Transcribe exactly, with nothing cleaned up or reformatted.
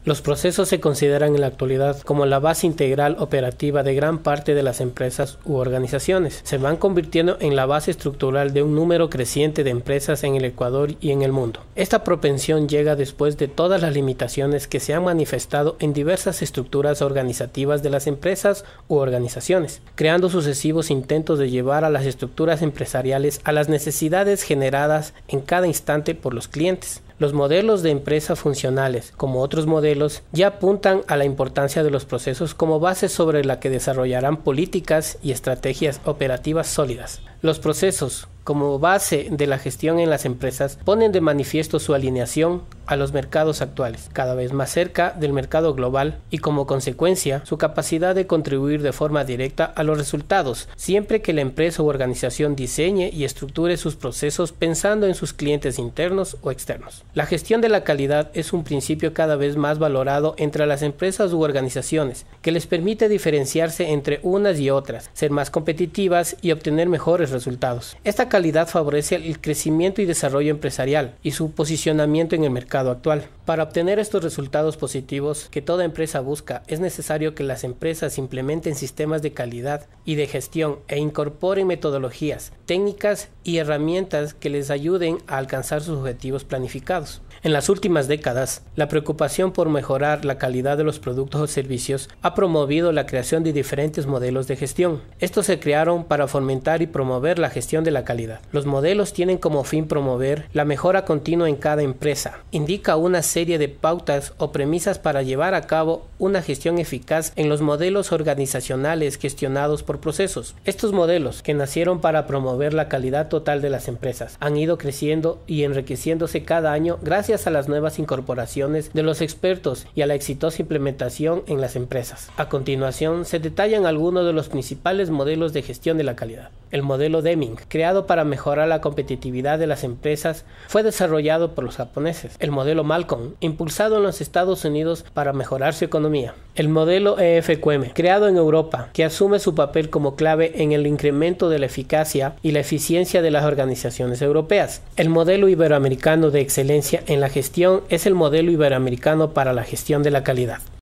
Los procesos se consideran en la actualidad como la base integral operativa de gran parte de las empresas u organizaciones. Se van convirtiendo en la base estructural de un número creciente de empresas en el Ecuador y en el mundo. Esta propensión llega después de todas las limitaciones que se han manifestado en diversas estructuras organizativas de las empresas u organizaciones, creando sucesivos intentos de llevar a las estructuras empresariales a las necesidades generadas en cada instante por los clientes. Los modelos de empresa funcionales, como otros modelos, ya apuntan a la importancia de los procesos como base sobre la que desarrollarán políticas y estrategias operativas sólidas. Los procesos, como base de la gestión en las empresas, ponen de manifiesto su alineación a los mercados actuales, cada vez más cerca del mercado global, y como consecuencia, su capacidad de contribuir de forma directa a los resultados, siempre que la empresa u organización diseñe y estructure sus procesos pensando en sus clientes internos o externos. La gestión de la calidad es un principio cada vez más valorado entre las empresas u organizaciones, que les permite diferenciarse entre unas y otras, ser más competitivas y obtener mejores resultados. Esta calidad favorece el crecimiento y desarrollo empresarial y su posicionamiento en el mercado actual. Para obtener estos resultados positivos que toda empresa busca, es necesario que las empresas implementen sistemas de calidad y de gestión e incorporen metodologías, técnicas y herramientas que les ayuden a alcanzar sus objetivos planificados. En las últimas décadas, la preocupación por mejorar la calidad de los productos o servicios ha promovido la creación de diferentes modelos de gestión. Estos se crearon para fomentar y promover la gestión de la calidad. Los modelos tienen como fin promover la mejora continua en cada empresa. Indica una serie de pautas o premisas para llevar a cabo una gestión eficaz en los modelos organizacionales gestionados por procesos. Estos modelos, que nacieron para promover la calidad total de las empresas, han ido creciendo y enriqueciéndose cada año gracias a las nuevas incorporaciones de los expertos y a la exitosa implementación en las empresas. A continuación, se detallan algunos de los principales modelos de gestión de la calidad. El modelo Deming, creado para mejorar la competitividad de las empresas, fue desarrollado por los japoneses. El modelo Malcolm, impulsado en los Estados Unidos para mejorar su economía. El modelo E F Q M, creado en Europa, que asume su papel como clave en el incremento de la eficacia y la eficiencia de las organizaciones europeas. El modelo iberoamericano de excelencia en la gestión es el modelo iberoamericano para la gestión de la calidad.